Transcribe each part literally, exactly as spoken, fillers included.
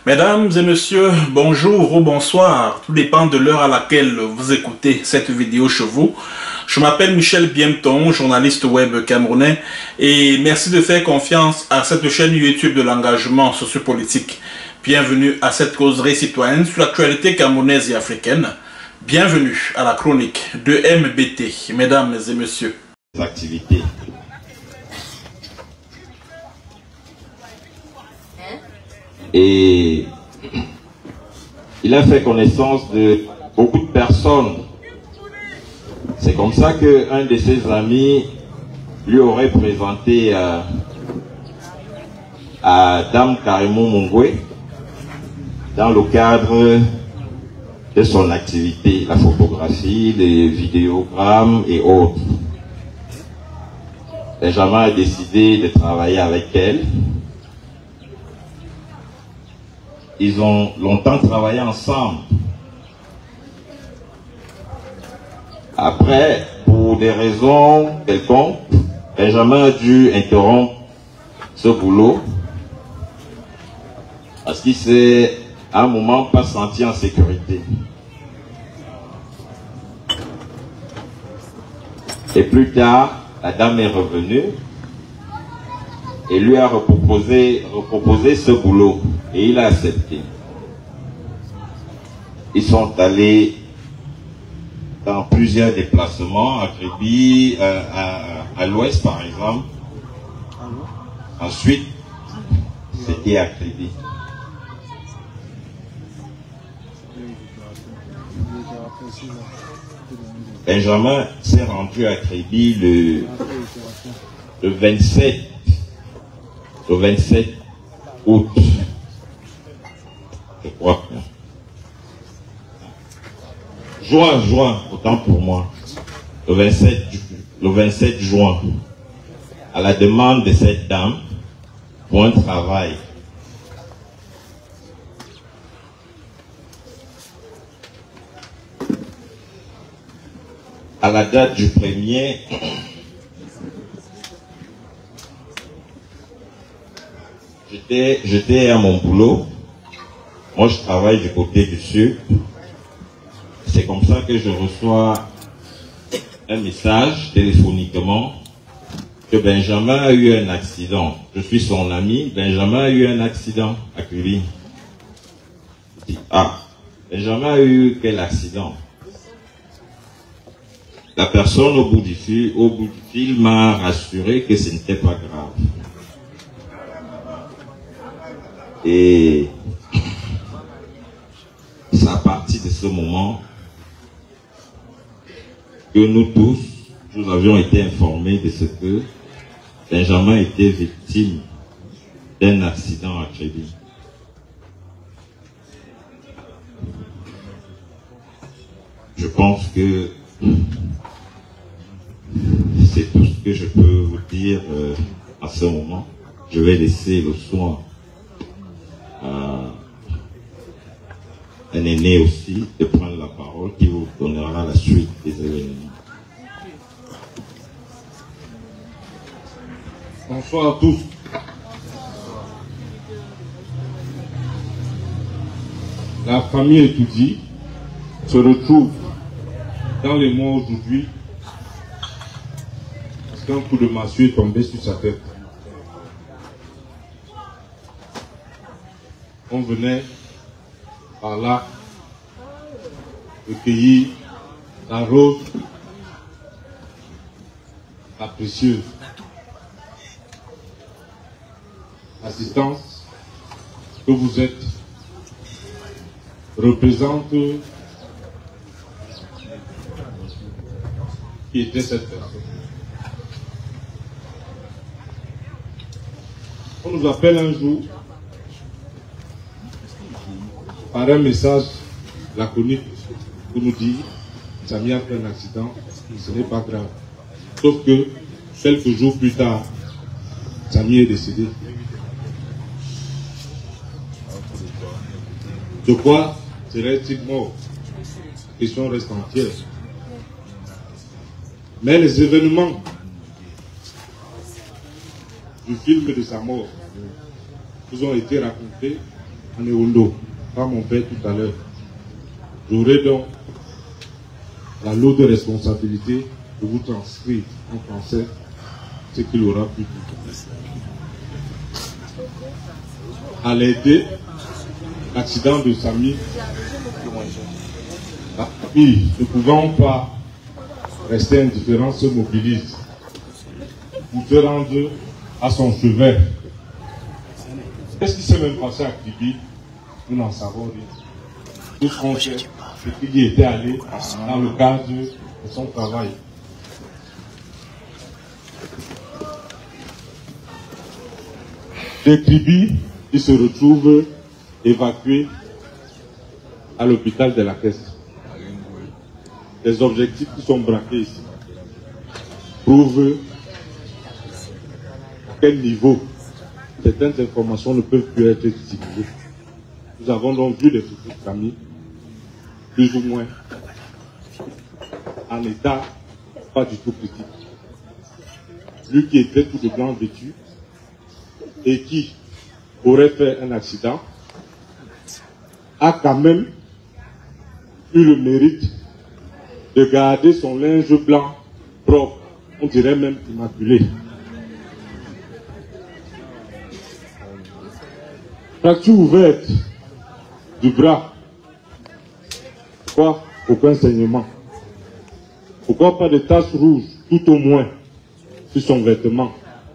Mesdames et messieurs, bonjour ou bonsoir, tout dépend de l'heure à laquelle vous écoutez cette vidéo chez vous. Je m'appelle Michel Biemton, journaliste web camerounais, et merci de faire confiance à cette chaîne YouTube de l'engagement sociopolitique. Bienvenue à cette causerie citoyenne sur l'actualité camerounaise et africaine. Bienvenue à la chronique de M B T, mesdames et messieurs. Activités. Et il a fait connaissance de beaucoup de personnes. C'est comme ça qu'un de ses amis lui aurait présenté euh, à Dame Karimou Mungwe dans le cadre de son activité, la photographie, les vidéogrammes et autres. Benjamin a décidé de travailler avec elle. Ils ont longtemps travaillé ensemble. Après, pour des raisons quelconques, Benjamin a dû interrompre ce boulot parce qu'il s'est à un moment pas senti en sécurité. Et plus tard, la dame est revenue et lui a reproposé, reproposé ce boulot et il a accepté. Ils sont allés dans plusieurs déplacements, à Kribi, à, à, à l'ouest par exemple. Ensuite, c'était à Kribi. Benjamin s'est rendu à Kribi le, le vingt-sept le vingt-sept août, je crois. Juin, juin, autant pour moi. Le vingt-sept, le vingt-sept juin, à la demande de cette dame pour un travail. À la date du premier, j'étais j'étais à mon boulot. Moi, je travaille du côté du sud. C'est comme ça que je reçois un message téléphoniquement que Benjamin a eu un accident. Je suis son ami. Benjamin a eu un accident à Curie. Je dis, ah, Benjamin a eu quel accident? La personne au bout du fil, au bout du fil m'a rassuré que ce n'était pas grave. Et c'est à partir de ce moment que nous tous, nous avions été informés de ce que Benjamin était victime d'un accident à Kribi. Je pense que c'est tout ce que je peux vous dire euh, à ce moment. Je vais laisser le soin à un aîné aussi de prendre la parole qui vous donnera la suite des événements. Bonsoir à tous. La famille étudie se retrouve dans les mois aujourd'hui parce qu'un coup de massue est tombé sur sa tête. On venait par là recueillir la rose, la précieuse assistance que vous êtes représente qui était cette personne. On nous appelle un jour par un message laconique pour nous dire Samy a fait un accident, ce n'est pas grave. Sauf que quelques jours plus tard, Samy est décédé. De quoi serait-il mort? La question reste entière. Mais les événements du film de sa mort nous ont été racontés en Ewondo, par mon père tout à l'heure. J'aurai donc la lourde responsabilité de vous transcrire en français ce qu'il aura pu dire. À l'aider, l'accident de Samy, la famille, ne pouvant pas rester indifférent, se mobilise pour se rendre à son chevet. Qu'est-ce qui s'est même passé à Kribi? Nous n'en savons rien. Tout ce qu'on sait, c'est qu'il y était allé dans le cadre de son travail. De Kribi, il se retrouve évacué à l'hôpital de la Caisse. Les objectifs qui sont braqués ici prouvent à quel niveau certaines informations ne peuvent plus être utilisées. Nous avons donc vu des petites familles, plus ou moins en état pas du tout critique. Lui qui était tout de blanc vêtu et qui aurait fait un accident a quand même eu le mérite de garder son linge blanc propre, on dirait même immaculé. Fracture ouverte du bras. Pourquoi aucun saignement? Pourquoi pas de taches rouges, tout au moins, sur son vêtement?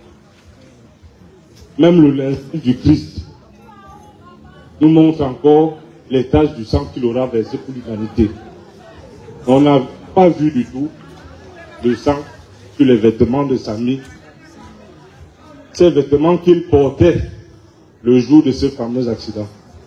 Même le linge du Christ nous montre encore les taches du sang qu'il aura versé pour l'humanité. On n'a pas vu du tout le sang sur les vêtements de Samy. Ces vêtements qu'il portait le jour de ce fameux accident.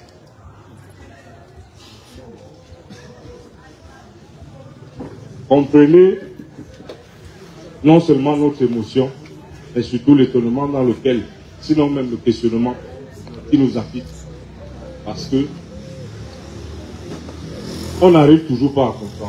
Comprenez non seulement notre émotion, mais surtout l'étonnement dans lequel, sinon même le questionnement qui nous habite. Parce que on n'arrive toujours pas à comprendre.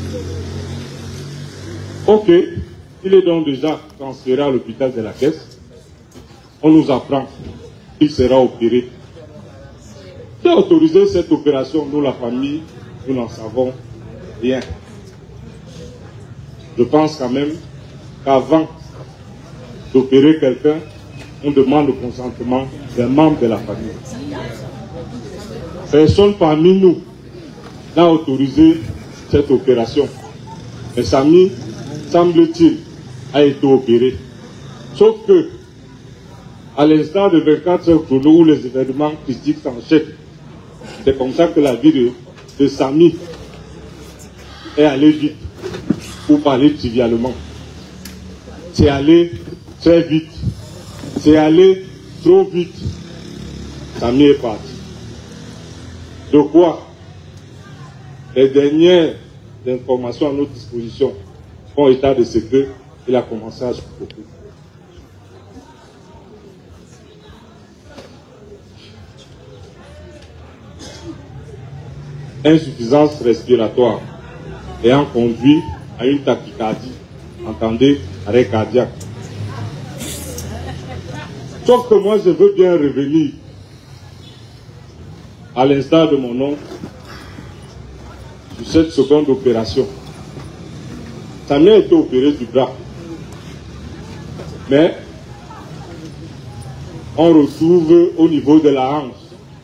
Ok, il est donc déjà transféré à l'hôpital de la Caisse. On nous apprend qu'il sera opéré. Qui a autorisé cette opération? Nous, la famille, nous n'en savons rien. Je pense quand même qu'avant d'opérer quelqu'un, on demande le consentement des membres de la famille. Personne parmi nous n'a autorisé cette opération. Mais Samy, semble-t-il, a été opéré. Sauf que, à l'instant de vingt-quatre heures chrono où les événements critiques s'enchaînent, c'est comme ça que la vie de, de Samy est allée vite, pour parler trivialement. C'est allé très vite. C'est allé trop vite. Samy est parti. De quoi? Les dernières informations à notre disposition font état de ce que il a commencé à suffoquer. Insuffisance respiratoire ayant conduit à une tachycardie, entendez, arrêt cardiaque. Sauf que moi je veux bien revenir à l'instar de mon oncle sur cette seconde opération. Samy a été opéré du bras, mais on retrouve au niveau de la hanche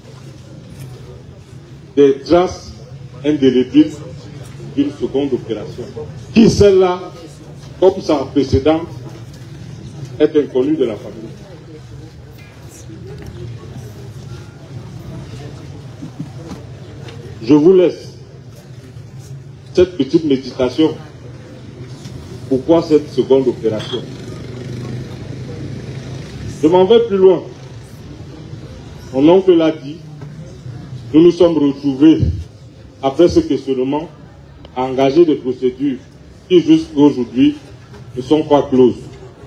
des traces indélébiles d'une seconde opération, qui celle-là, comme sa précédente, est inconnue de la famille. Je vous laisse cette petite méditation. Pourquoi cette seconde opération? Je m'en vais plus loin. Mon oncle l'a dit, nous nous sommes retrouvés, après ce questionnement, à engager des procédures qui jusqu'à aujourd'hui ne sont pas closes.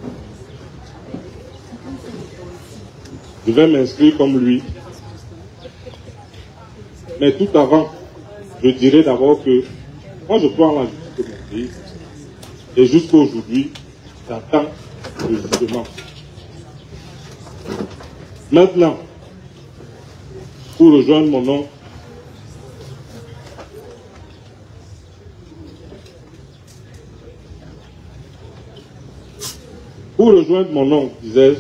Je vais m'inscrire comme lui. Mais tout avant, je dirais d'abord que moi je crois en la justice de mon pays. Et jusqu'à aujourd'hui, j'attends le jugement. Maintenant, pour rejoindre mon oncle. Pour rejoindre mon oncle, disais-je,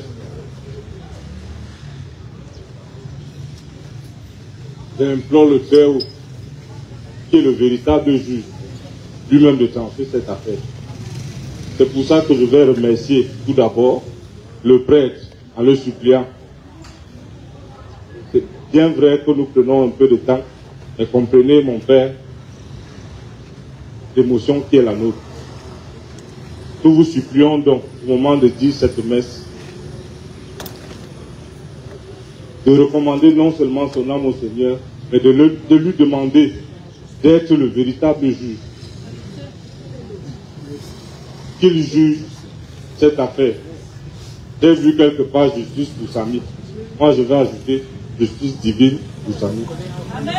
j'implore le Père, qui est le véritable juge, lui-même de trancher cette affaire. C'est pour ça que je vais remercier tout d'abord le prêtre en le suppliant. C'est bien vrai que nous prenons un peu de temps, mais comprenez, mon Père, l'émotion qui est la nôtre. Nous vous supplions donc, au moment de dire cette messe, de recommander non seulement son âme au Seigneur, mais de, le, de lui demander d'être le véritable juge. Qu'il juge cette affaire. J'ai vu quelque part justice pour Samy. Moi, je vais ajouter justice divine pour Samy. Amen.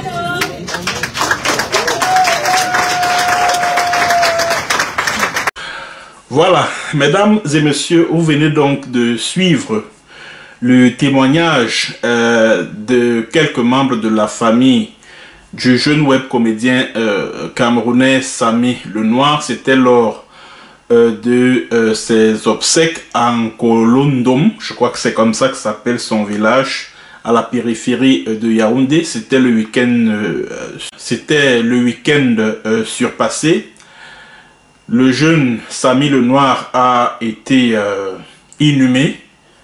Voilà, mesdames et messieurs, vous venez donc de suivre le témoignage euh, de quelques membres de la famille du jeune web comédien euh, camerounais Samy Le Noir. C'était lors euh, de euh, ses obsèques en Kolondom, je crois que c'est comme ça que s'appelle son village, à la périphérie de Yaoundé. C'était le week-end euh, c'était le week-end euh, surpassé. Le jeune Samy Le Noir a été euh, inhumé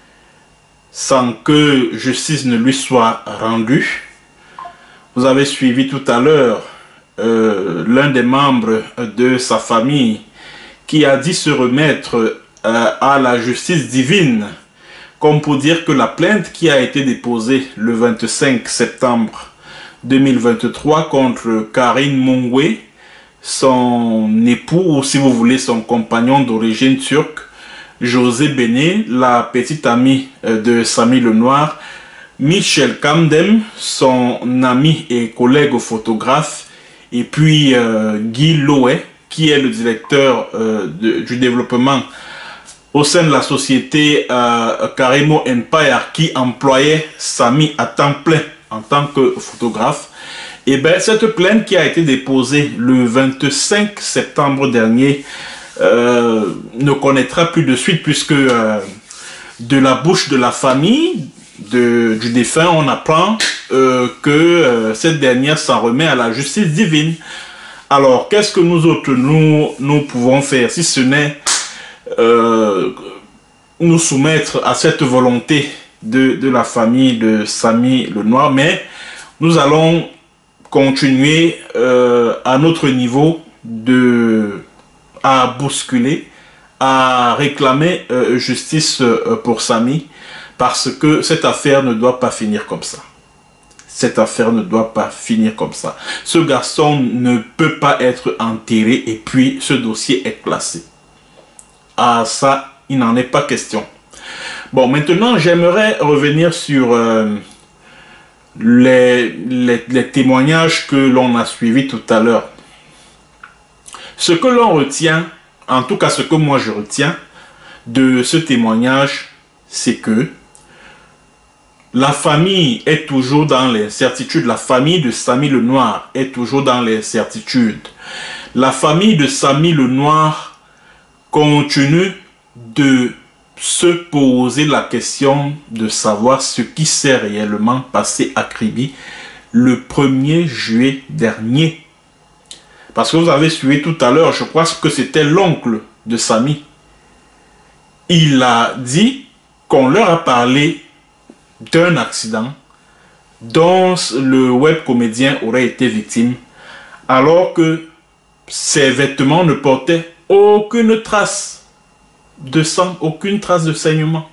sans que justice ne lui soit rendue. Vous avez suivi tout à l'heure euh, l'un des membres de sa famille qui a dit se remettre euh, à la justice divine, comme pour dire que la plainte qui a été déposée le vingt-cinq septembre deux mille vingt-trois contre Karine Mongwe, son époux, ou si vous voulez son compagnon d'origine turque, José Béné, la petite amie de Samy Le Noir, Michel Kamdem, son ami et collègue photographe, et puis euh, Guy Loé, qui est le directeur euh, de, du développement au sein de la société euh, Karimo Empire, qui employait Samy à temps plein en tant que photographe. Et bien, cette plainte qui a été déposée le vingt-cinq septembre dernier euh, ne connaîtra plus de suite, puisque euh, de la bouche de la famille de, du défunt, on apprend euh, que euh, cette dernière s'en remet à la justice divine. Alors, qu'est-ce que nous autres, nous, nous pouvons faire, si ce n'est euh, nous soumettre à cette volonté de, de la famille de Samy Le Noir, mais nous allons continuer euh, à notre niveau de, à bousculer, à réclamer euh, justice euh, pour Samy, parce que cette affaire ne doit pas finir comme ça. Cette affaire ne doit pas finir comme ça. Ce garçon ne peut pas être enterré et puis ce dossier est classé. Ah ça, il n'en est pas question. Bon, maintenant j'aimerais revenir sur euh, Les, les, les témoignages que l'on a suivis tout à l'heure. Ce que l'on retient, en tout cas ce que moi je retiens de ce témoignage, c'est que la famille est toujours dans l'incertitude. La famille de Samy Le Noir est toujours dans l'incertitude. La famille de Samy Le Noir continue de se poser la question de savoir ce qui s'est réellement passé à Kribi le premier juillet dernier. Parce que vous avez suivi tout à l'heure, je crois que c'était l'oncle de Samy. Il a dit qu'on leur a parlé d'un accident dont le web comédien aurait été victime, alors que ses vêtements ne portaient aucune trace de sang, aucune trace de saignement.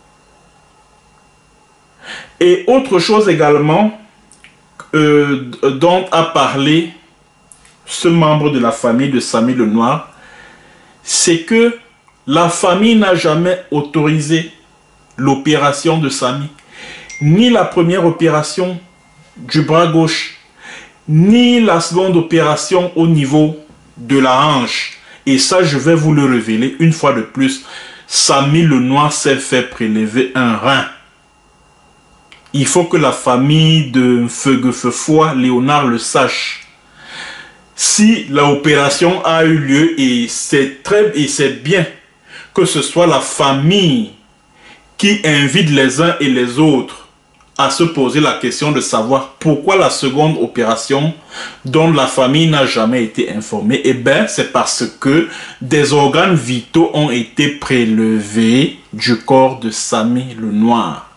Et autre chose également euh, dont a parlé ce membre de la famille de Samy Le Noir, c'est que la famille n'a jamais autorisé l'opération de Samy, ni la première opération du bras gauche, ni la seconde opération au niveau de la hanche. Et ça, je vais vous le révéler une fois de plus. Samy Le Noir s'est fait prélever un rein. Il faut que la famille de Feuguefeufoy, Léonard, le sache. Si l'opération a eu lieu, et c'est très et c'est bien que ce soit la famille qui invite les uns et les autres à se poser la question de savoir pourquoi la seconde opération dont la famille n'a jamais été informée. Eh bien, c'est parce que des organes vitaux ont été prélevés du corps de Samy le Noir.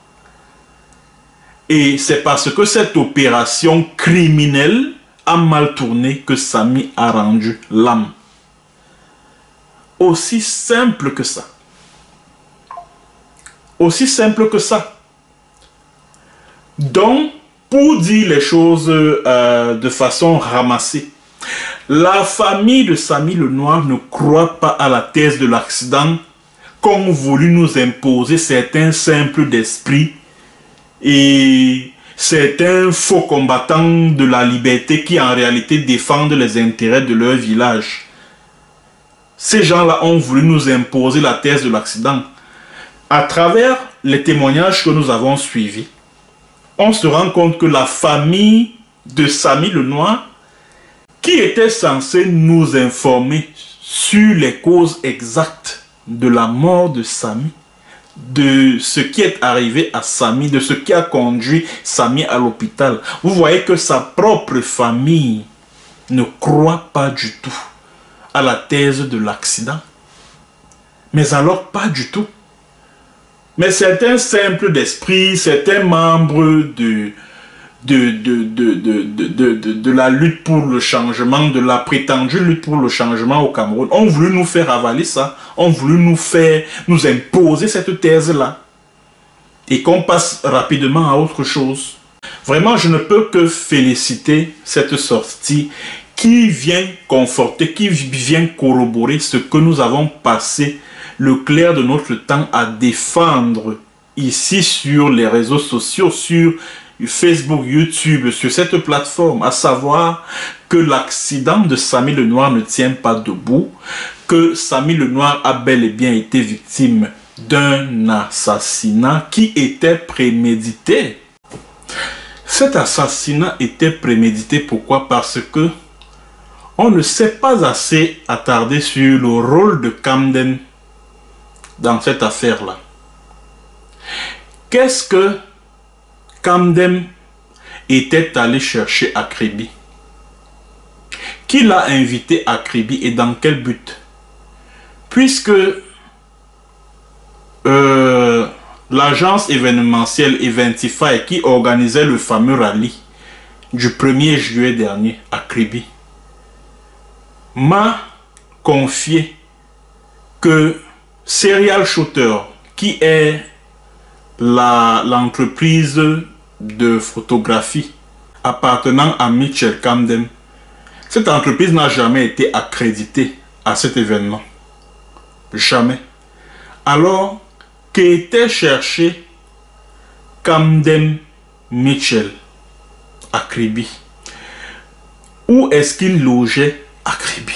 Et c'est parce que cette opération criminelle a mal tourné que Samy a rendu l'âme. Aussi simple que ça. Aussi simple que ça. Donc, pour dire les choses euh, de façon ramassée, la famille de Samy le Noir ne croit pas à la thèse de l'accident qu'ont voulu nous imposer certains simples d'esprit et certains faux combattants de la liberté qui en réalité défendent les intérêts de leur village. Ces gens-là ont voulu nous imposer la thèse de l'accident. À travers les témoignages que nous avons suivis, on se rend compte que la famille de Samy le Noir, qui était censée nous informer sur les causes exactes de la mort de Samy, de ce qui est arrivé à Samy, de ce qui a conduit Samy à l'hôpital. Vous voyez que sa propre famille ne croit pas du tout à la thèse de l'accident. Mais alors, pas du tout. Mais certains simples d'esprit, certains membres de, de, de, de, de, de, de, de, de la lutte pour le changement, de la prétendue lutte pour le changement au Cameroun, ont voulu nous faire avaler ça, ont voulu nous faire, nous imposer cette thèse-là. Et qu'on passe rapidement à autre chose. Vraiment, je ne peux que féliciter cette sortie qui vient conforter, qui vient corroborer ce que nous avons passé le clair de notre temps à défendre ici sur les réseaux sociaux, sur Facebook, YouTube, sur cette plateforme, à savoir que l'accident de Samy le Noir ne tient pas debout, que Samy le Noir a bel et bien été victime d'un assassinat qui était prémédité. Cet assassinat était prémédité, pourquoi? Parce que on ne s'est pas assez attardé sur le rôle de Camden dans cette affaire-là. Qu'est-ce que Camden était allé chercher à Kribi? Qui l'a invité à Kribi et dans quel but? Puisque euh, l'agence événementielle Eventify qui organisait le fameux rallye du premier juillet dernier à Kribi m'a confié que Serial Shooter, qui est l'entreprise de photographie appartenant à Mitchell Camden, cette entreprise n'a jamais été accréditée à cet événement. Jamais. Alors, qu'était cherché Camden Mitchell à Kribi? Où est-ce qu'il logeait à Kribi?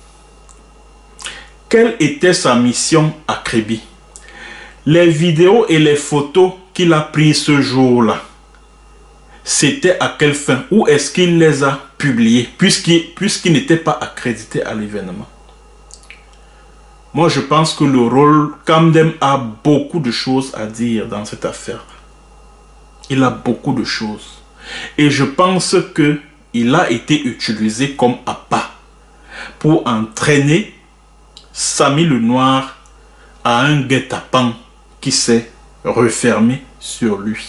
Quelle était sa mission à Kribi? Les vidéos et les photos qu'il a prises ce jour-là, c'était à quelle fin? Où est-ce qu'il les a publiées puisqu'il puisqu'il n'était pas accrédité à l'événement? Moi, je pense que le rôle, Camden a beaucoup de choses à dire dans cette affaire. Il a beaucoup de choses. Et je pense qu'il a été utilisé comme appât pour entraîner Samy le Noir à un guet-apens qui s'est refermé sur lui.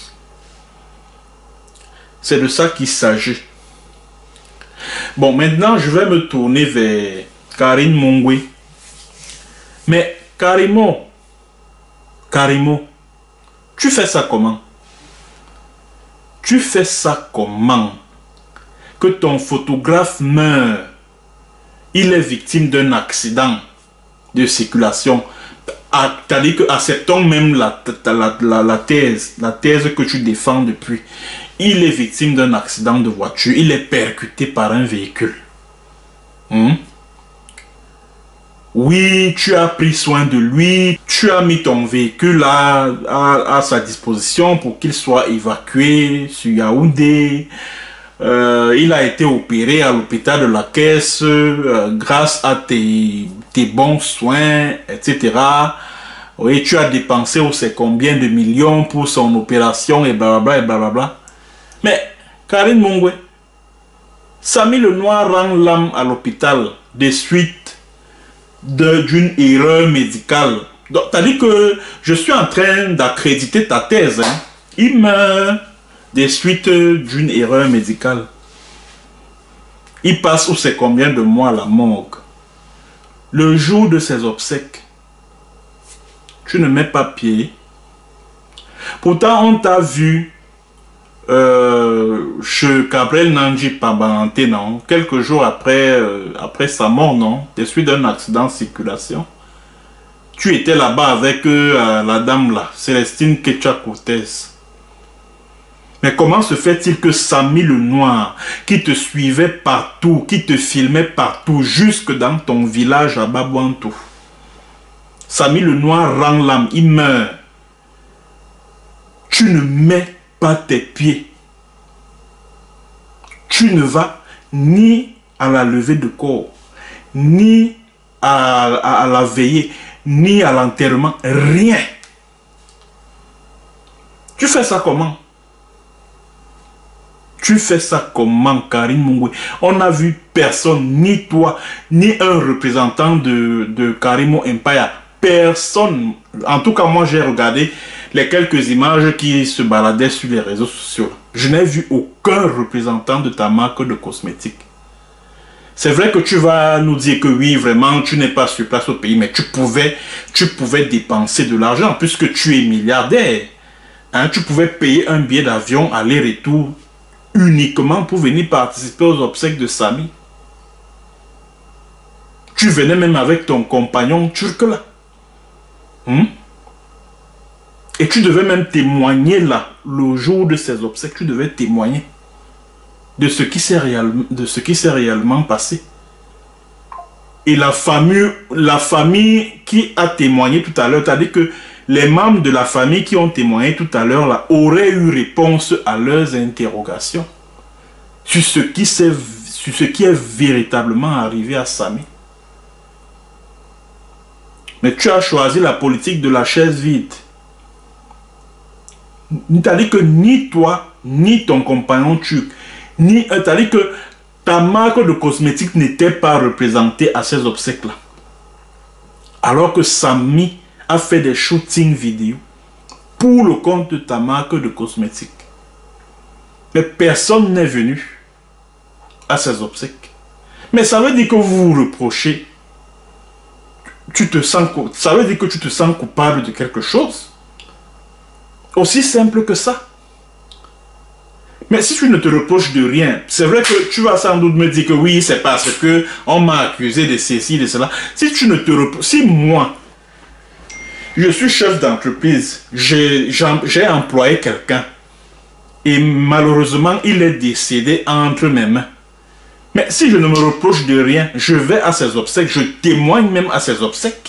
C'est de ça qu'il s'agit. Bon, maintenant, je vais me tourner vers Karine Mongwe. Mais Karimo, Karimo, tu fais ça comment? Tu fais ça comment? Que ton photographe meurt. Il est victime d'un accident de circulation. C'est-à-dire que acceptons même la, la, la, la thèse, la thèse que tu défends depuis. Il est victime d'un accident de voiture. Il est percuté par un véhicule. Hmm? Oui, tu as pris soin de lui, tu as mis ton véhicule à, à, à sa disposition pour qu'il soit évacué sur Yaoundé. Euh, il a été opéré à l'hôpital de la Caisse euh, grâce à tes, tes bons soins, et cetera. Oui, tu as dépensé on sait combien de millions pour son opération et blablabla et blablabla. Mais, Karine Mungwe, Samy Le Noir rend l'âme à l'hôpital des suites d'une erreur médicale. Donc, t'as dit que je suis en train d'accréditer ta thèse. Hein. Il meurt des suites d'une erreur médicale. Il passe ou c'est combien de mois à la morgue. Le jour de ses obsèques, tu ne mets pas pied. Pourtant, on t'a vu euh, chez Gabriel Nandji Pambalante, non? Quelques jours après, euh, après sa mort, non? Des suites d'un accident de circulation. Tu étais là-bas avec euh, la dame là, Célestine Ketcha-Cortez. Mais comment se fait-il que Samy Le Noir, qui te suivait partout, qui te filmait partout, jusque dans ton village à Babouantou, Samy Le Noir rend l'âme, il meurt. Tu ne mets pas tes pieds. Tu ne vas ni à la levée de corps, ni à, à, à la veillée, ni à l'enterrement, rien. Tu fais ça comment? Tu fais ça comment, Karine Mungwe? On n'a vu personne, ni toi, ni un représentant de, de Karimo Empire. Personne. En tout cas, moi, j'ai regardé les quelques images qui se baladaient sur les réseaux sociaux. Je n'ai vu aucun représentant de ta marque de cosmétiques. C'est vrai que tu vas nous dire que oui, vraiment, tu n'es pas sur place au pays, mais tu pouvais, tu pouvais dépenser de l'argent puisque tu es milliardaire. Hein, tu pouvais payer un billet d'avion aller-retour uniquement pour venir participer aux obsèques de Samy. Tu venais même avec ton compagnon turc là. Hum? Et tu devais même témoigner là, le jour de ces obsèques, tu devais témoigner de ce qui s'est réellement, de ce qui s'est réellement passé. Et la famille, la famille qui a témoigné tout à l'heure, t'as dit que les membres de la famille qui ont témoigné tout à l'heure là auraient eu réponse à leurs interrogations sur ce qui s'est, sur ce qui est véritablement arrivé à Samy. Mais tu as choisi la politique de la chaise vide. T'as dit que ni toi, ni ton compagnon turc, ni euh, t'as dit que ta marque de cosmétiques n'était pas représentée à ces obsèques-là. Alors que Samy a fait des shootings vidéo pour le compte de ta marque de cosmétiques. Mais personne n'est venu à ces obsèques. Mais ça veut dire que vous vous reprochez. Tu te sens, ça veut dire que tu te sens coupable de quelque chose. Aussi simple que ça. Mais si tu ne te reproches de rien, c'est vrai que tu vas sans doute me dire que oui, c'est parce que on m'a accusé de ceci, de cela. Si tu ne te reproches, si moi, je suis chef d'entreprise, j'ai employé quelqu'un et malheureusement, il est décédé entre mes mains. Mais si je ne me reproche de rien, je vais à ses obsèques, je témoigne même à ses obsèques.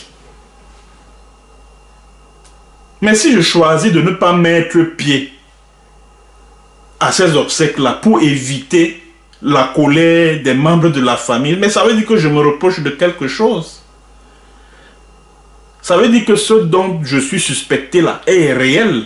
Mais si je choisis de ne pas mettre pied à ces obsèques-là pour éviter la colère des membres de la famille, mais ça veut dire que je me reproche de quelque chose. Ça veut dire que ce dont je suis suspecté là est réel.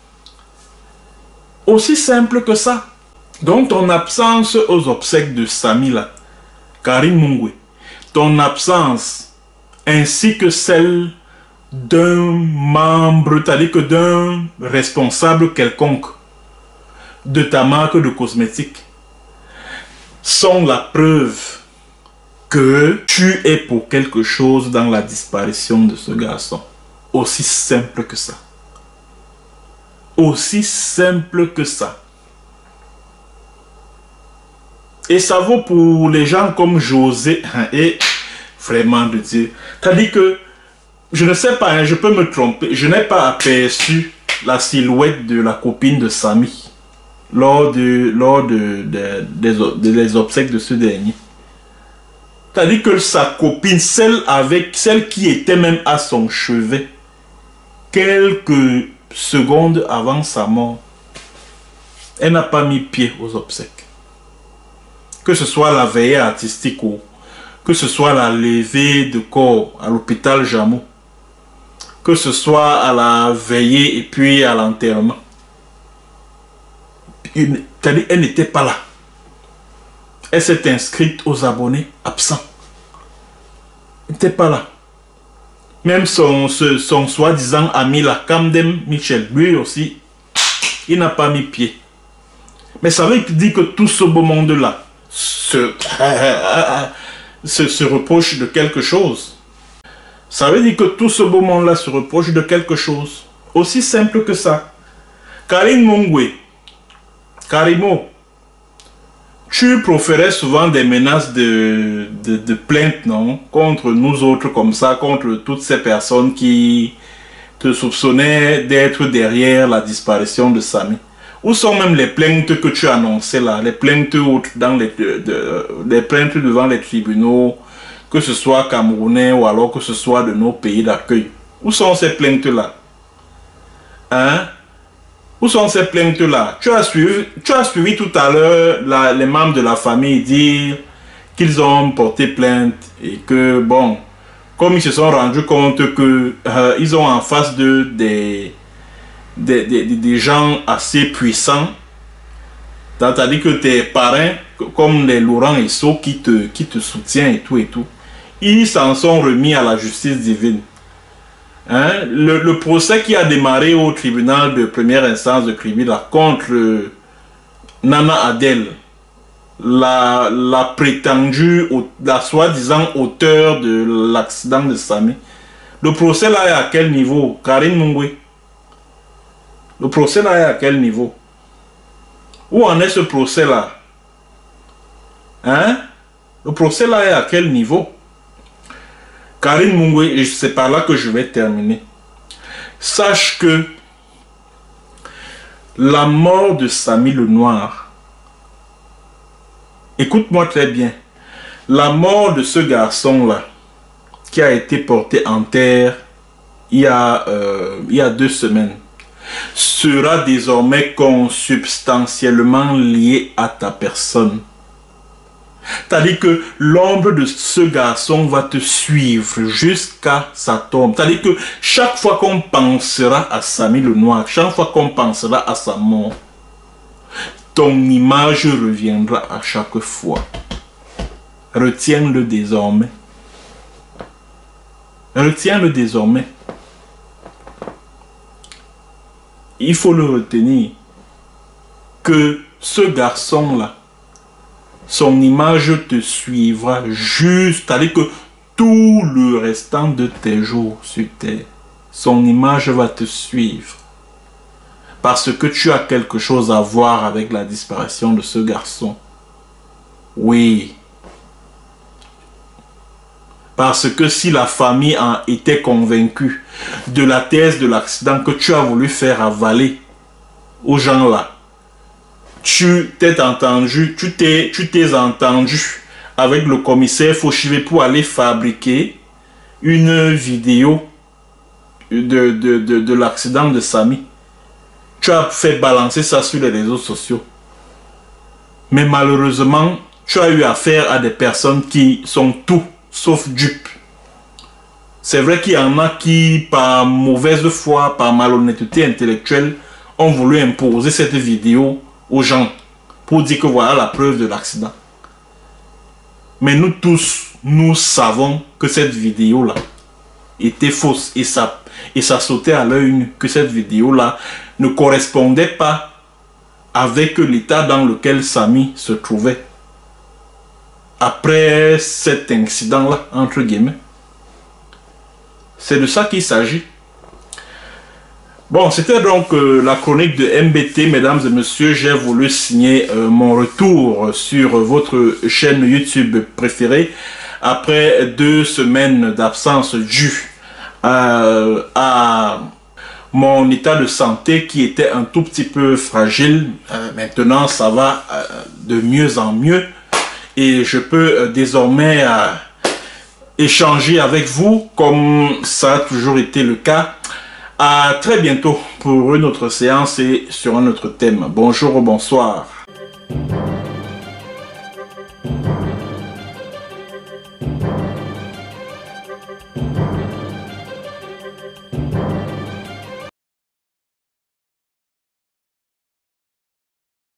Aussi simple que ça. Donc ton absence aux obsèques de Samy là, Karine Mungwe, ton absence ainsi que celle d'un membre, c'est-à-dire que d'un responsable quelconque de ta marque de cosmétiques, sont la preuve que tu es pour quelque chose dans la disparition de ce garçon. Aussi simple que ça. Aussi simple que ça. Et ça vaut pour les gens comme José et vraiment de Dieu. C'est-à-dire que, je ne sais pas, hein, je peux me tromper, je n'ai pas aperçu la silhouette de la copine de Samy lors, de, lors de, de, des, des obsèques de ce dernier. C'est-à-dire que sa copine, celle, avec, celle qui était même à son chevet, quelques secondes avant sa mort, elle n'a pas mis pied aux obsèques. Que ce soit la veillée artistique ou que ce soit la levée de corps à l'hôpital Jameau, que ce soit à la veillée et puis à l'enterrement. C'est-à-dire elle n'était pas là. Elle s'est inscrite aux abonnés absents. Elle n'était pas là. Même son, son, son soi-disant ami, la Camden Michel, lui aussi, il n'a pas mis pied. Mais ça veut dire que tout ce beau monde-là se, se, se reproche de quelque chose. Ça veut dire que tout ce beau monde-là se reproche de quelque chose. Aussi simple que ça. Karine Mungwe, Karimo, tu proférais souvent des menaces de, de, de plainte, non? Contre nous autres comme ça, contre toutes ces personnes qui te soupçonnaient d'être derrière la disparition de Samy. Où sont même les plaintes que tu annonçais là? Les plaintes autres dans les, de, de, les plaintes devant les tribunaux, que ce soit camerounais ou alors que ce soit de nos pays d'accueil. Où sont ces plaintes-là? Hein? Où sont ces plaintes-là? Tu as suivi, tu as suivi tout à l'heure les membres de la famille dire qu'ils ont porté plainte et que, bon, comme ils se sont rendus compte que euh, ils ont en face d'eux des, des, des, des gens assez puissants, c'est-à-dire que tes parrains, comme les Laurent Esso qui te, qui te soutiennent et tout et tout, ils s'en sont remis à la justice divine. Hein? Le, le procès qui a démarré au tribunal de première instance de Kribila contre euh, Nana Adel, la, la prétendue, la soi-disant auteur de l'accident de Samy. Le procès là est à quel niveau? Karine Mungwe. Le procès là est à quel niveau? Où en est ce procès là? Hein? Le procès là est à quel niveau? Karine Mungwe, et c'est par là que je vais terminer. Sache que la mort de Samy le Noir, écoute-moi très bien, la mort de ce garçon-là, qui a été porté en terre il y a, euh, il y a deux semaines, sera désormais consubstantiellement lié à ta personne. C'est-à-dire que l'ombre de ce garçon va te suivre jusqu'à sa tombe. C'est-à-dire que chaque fois qu'on pensera à Samy le Noir, chaque fois qu'on pensera à sa mort, ton image reviendra à chaque fois. Retiens-le désormais. Retiens-le désormais. Il faut le retenir que ce garçon-là, son image te suivra juste, c'est-à-dire que tout le restant de tes jours sur terre, son image va te suivre. Parce que tu as quelque chose à voir avec la disparition de ce garçon. Oui. Parce que si la famille en était convaincue de la thèse de l'accident que tu as voulu faire avaler aux gens là, tu t'es entendu, tu t'es tu t'es entendu avec le commissaire Fauchivé pour aller fabriquer une vidéo de, de, de, de l'accident de Samy. Tu as fait balancer ça sur les réseaux sociaux. Mais malheureusement, tu as eu affaire à des personnes qui sont tout sauf dupes. C'est vrai qu'il y en a qui, par mauvaise foi, par malhonnêteté intellectuelle, ont voulu imposer cette vidéo aux gens pour dire que voilà la preuve de l'accident. Mais nous tous, nous savons que cette vidéo-là était fausse et ça, et ça sautait à l'œil nu que cette vidéo-là ne correspondait pas avec l'état dans lequel Samy se trouvait après cet incident-là, entre guillemets. C'est de ça qu'il s'agit. Bon, c'était donc euh, la chronique de M B T, mesdames et messieurs. J'ai voulu signer euh, mon retour sur votre chaîne YouTube préférée après deux semaines d'absence due euh, à mon état de santé qui était un tout petit peu fragile. Euh, maintenant, ça va euh, de mieux en mieux et je peux euh, désormais euh, échanger avec vous, comme ça a toujours été le cas. À très bientôt pour une autre séance et sur un autre thème. Bonjour ou bonsoir.